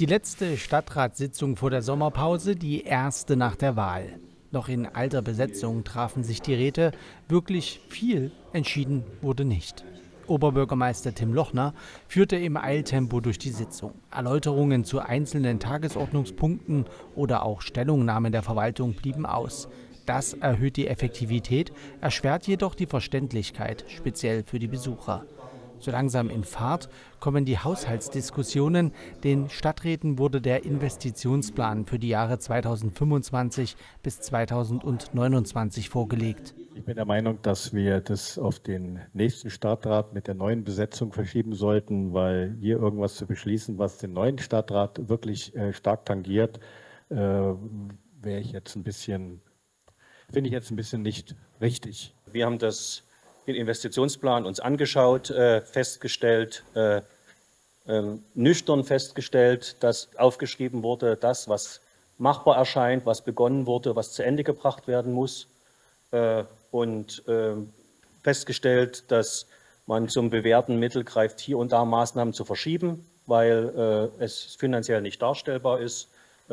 Die letzte Stadtratssitzung vor der Sommerpause, die erste nach der Wahl. Noch in alter Besetzung trafen sich die Räte. Wirklich viel entschieden wurde nicht. Oberbürgermeister Tim Lochner führte im Eiltempo durch die Sitzung. Erläuterungen zu einzelnen Tagesordnungspunkten oder auch Stellungnahmen der Verwaltung blieben aus. Das erhöht die Effektivität, erschwert jedoch die Verständlichkeit, speziell für die Besucher. So langsam in Fahrt kommen die Haushaltsdiskussionen. Den Stadträten wurde der Investitionsplan für die Jahre 2025 bis 2029 vorgelegt. Ich bin der Meinung, dass wir das auf den nächsten Stadtrat mit der neuen Besetzung verschieben sollten, weil hier irgendwas zu beschließen, was den neuen Stadtrat wirklich stark tangiert, finde ich jetzt ein bisschen nicht richtig. Wir haben den Investitionsplan uns angeschaut, festgestellt, nüchtern festgestellt, dass aufgeschrieben wurde, das, was machbar erscheint, was begonnen wurde, was zu Ende gebracht werden muss, und festgestellt, dass man zum bewährten Mittel greift, hier und da Maßnahmen zu verschieben, weil es finanziell nicht darstellbar ist.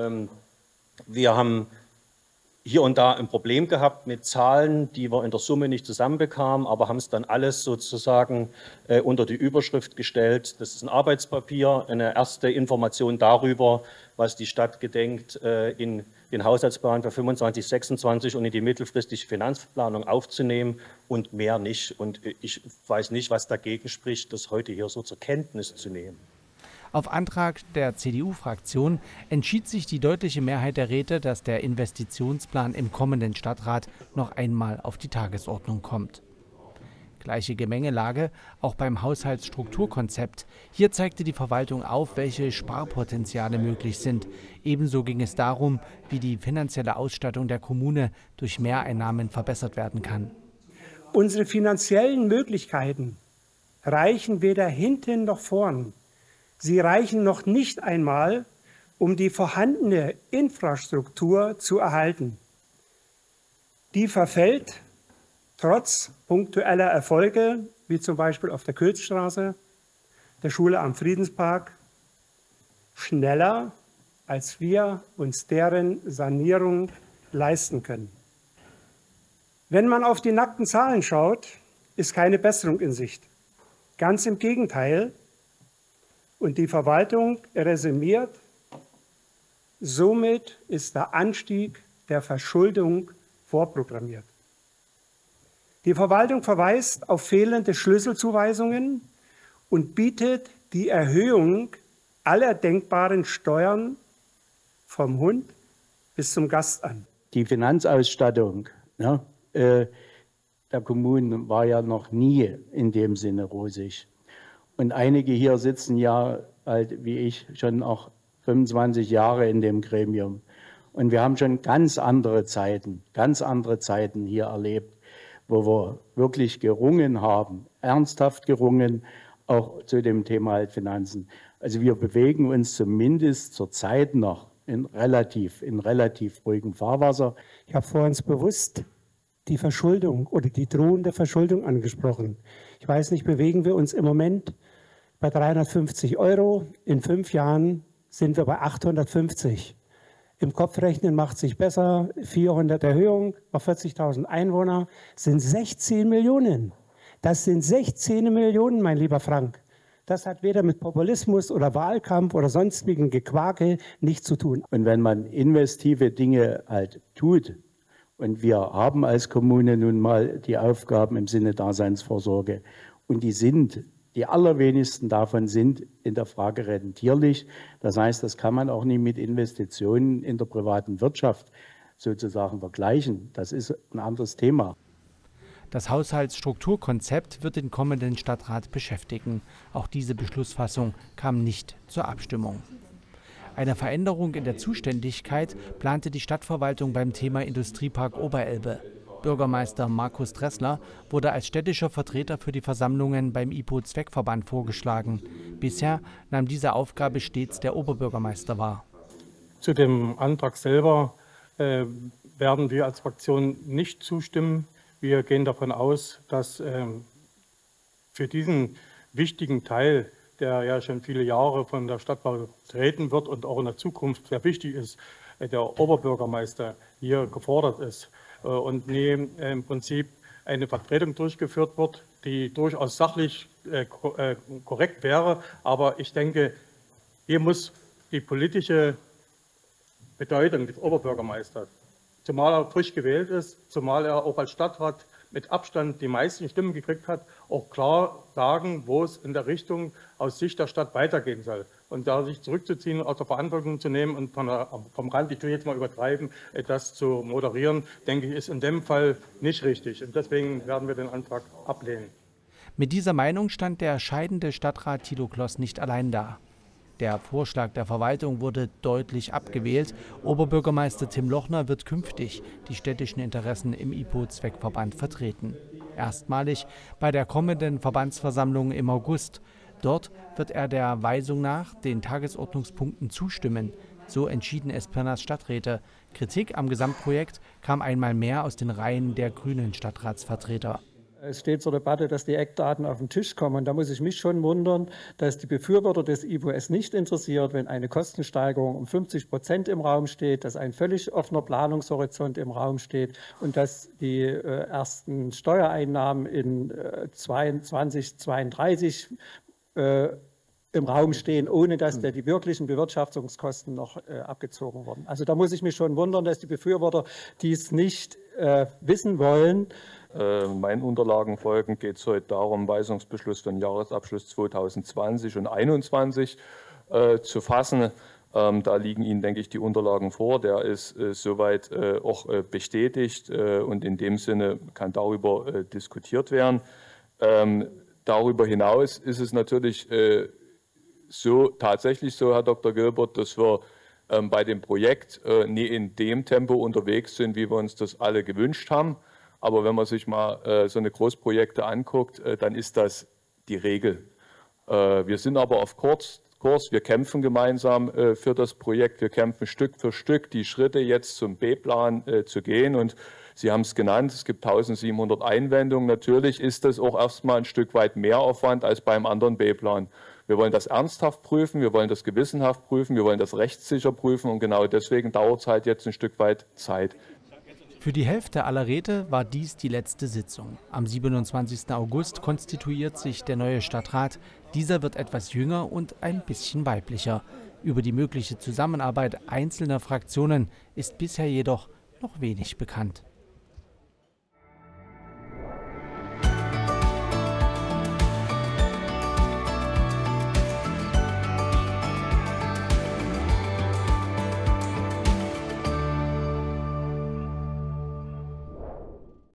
Wir haben hier und da ein Problem gehabt mit Zahlen, die wir in der Summe nicht zusammenbekamen, aber haben es dann alles sozusagen unter die Überschrift gestellt. Das ist ein Arbeitspapier, eine erste Information darüber, was die Stadt gedenkt, in den Haushaltsplan für 25, 26 und in die mittelfristige Finanzplanung aufzunehmen und mehr nicht. Und ich weiß nicht, was dagegen spricht, das heute hier so zur Kenntnis zu nehmen. Auf Antrag der CDU-Fraktion entschied sich die deutliche Mehrheit der Räte, dass der Investitionsplan im kommenden Stadtrat noch einmal auf die Tagesordnung kommt. Gleiche Gemengelage auch beim Haushaltsstrukturkonzept. Hier zeigte die Verwaltung auf, welche Sparpotenziale möglich sind. Ebenso ging es darum, wie die finanzielle Ausstattung der Kommune durch Mehreinnahmen verbessert werden kann. Unsere finanziellen Möglichkeiten reichen weder hinten noch vorn. Sie reichen noch nicht einmal, um die vorhandene Infrastruktur zu erhalten. Die verfällt trotz punktueller Erfolge, wie zum Beispiel auf der Külzstraße, der Schule am Friedenspark, schneller, als wir uns deren Sanierung leisten können. Wenn man auf die nackten Zahlen schaut, ist keine Besserung in Sicht. Ganz im Gegenteil. Und die Verwaltung resümiert, somit ist der Anstieg der Verschuldung vorprogrammiert. Die Verwaltung verweist auf fehlende Schlüsselzuweisungen und bietet die Erhöhung aller denkbaren Steuern vom Hund bis zum Gast an. Die Finanzausstattung der Kommunen war ja noch nie in dem Sinne rosig. Und einige hier sitzen ja, halt wie ich, schon auch 25 Jahre in dem Gremium. Und wir haben schon ganz andere Zeiten hier erlebt, wo wir wirklich gerungen haben, ernsthaft gerungen, auch zu dem Thema halt Finanzen. Also wir bewegen uns zumindest zurzeit noch in relativ ruhigem Fahrwasser. Ich habe vorhin bewusst die Verschuldung oder die drohende Verschuldung angesprochen. Ich weiß nicht, bewegen wir uns im Moment bei 350 €. In 5 Jahren sind wir bei 850. Im Kopfrechnen macht sich besser. 400 Erhöhung auf 40.000 Einwohner sind 16 Millionen. Das sind 16 Millionen, mein lieber Frank. Das hat weder mit Populismus oder Wahlkampf oder sonstigen Gequakel nichts zu tun. Und wenn man investive Dinge halt tut, und wir haben als Kommune nun mal die Aufgaben im Sinne Daseinsvorsorge, und die allerwenigsten davon sind in der Frage rentierlich. Das heißt, das kann man auch nicht mit Investitionen in der privaten Wirtschaft sozusagen vergleichen. Das ist ein anderes Thema. Das Haushaltsstrukturkonzept wird den kommenden Stadtrat beschäftigen. Auch diese Beschlussfassung kam nicht zur Abstimmung. Eine Veränderung in der Zuständigkeit plante die Stadtverwaltung beim Thema Industriepark Oberelbe. Bürgermeister Markus Dressler wurde als städtischer Vertreter für die Versammlungen beim IPO-Zweckverband vorgeschlagen. Bisher nahm diese Aufgabe stets der Oberbürgermeister wahr. Zu dem Antrag selber werden wir als Fraktion nicht zustimmen. Wir gehen davon aus, dass für diesen wichtigen Teil der ja schon viele Jahre von der Stadtwahl vertreten wird und auch in der Zukunft sehr wichtig ist, der Oberbürgermeister hier gefordert ist und im Prinzip eine Vertretung durchgeführt wird, die durchaus sachlich korrekt wäre. Aber ich denke, hier muss die politische Bedeutung des Oberbürgermeisters, zumal er frisch gewählt ist, zumal er auch als Stadtrat mit Abstand die meisten Stimmen gekriegt hat, auch klar sagen, wo es in der Richtung aus Sicht der Stadt weitergehen soll. Und da sich zurückzuziehen, aus der Verantwortung zu nehmen und vom Rand, ich will jetzt mal übertreiben, das zu moderieren, denke ich, ist in dem Fall nicht richtig. Und deswegen werden wir den Antrag ablehnen. Mit dieser Meinung stand der scheidende Stadtrat Thilo Kloss nicht allein da. Der Vorschlag der Verwaltung wurde deutlich abgewählt. Oberbürgermeister Tim Lochner wird künftig die städtischen Interessen im IPO-Zweckverband vertreten. Erstmalig bei der kommenden Verbandsversammlung im August. Dort wird er der Weisung nach den Tagesordnungspunkten zustimmen. So entschieden Espernas Stadträte. Kritik am Gesamtprojekt kam einmal mehr aus den Reihen der grünen Stadtratsvertreter. Es steht zur Debatte, dass die Eckdaten auf den Tisch kommen. Und da muss ich mich schon wundern, dass die Befürworter des IPO es nicht interessiert, wenn eine Kostensteigerung um 50% im Raum steht, dass ein völlig offener Planungshorizont im Raum steht und dass die ersten Steuereinnahmen in 2032 im Raum stehen, ohne dass die wirklichen Bewirtschaftungskosten noch abgezogen wurden. Also da muss ich mich schon wundern, dass die Befürworter dies nicht wissen wollen. Meinen Unterlagen folgend geht es heute darum, Weisungsbeschluss für den Jahresabschluss 2020 und 2021 zu fassen. Da liegen Ihnen, denke ich, die Unterlagen vor. Der ist soweit auch bestätigt und in dem Sinne kann darüber diskutiert werden. Darüber hinaus ist es natürlich tatsächlich so, Herr Dr. Gilbert, dass wir bei dem Projekt nie in dem Tempo unterwegs sind, wie wir uns das alle gewünscht haben. Aber wenn man sich mal so eine Großprojekte anguckt, dann ist das die Regel. Wir sind aber auf Kurs, wir kämpfen gemeinsam für das Projekt, wir kämpfen Stück für Stück, die Schritte jetzt zum B-Plan zu gehen. Und Sie haben es genannt, es gibt 1700 Einwendungen. Natürlich ist das auch erstmal ein Stück weit mehr Aufwand als beim anderen B-Plan. Wir wollen das ernsthaft prüfen, wir wollen das gewissenhaft prüfen, wir wollen das rechtssicher prüfen und genau deswegen dauert es halt jetzt ein Stück weit Zeit. Für die Hälfte aller Räte war dies die letzte Sitzung. Am 27. August konstituiert sich der neue Stadtrat. Dieser wird etwas jünger und ein bisschen weiblicher. Über die mögliche Zusammenarbeit einzelner Fraktionen ist bisher jedoch noch wenig bekannt.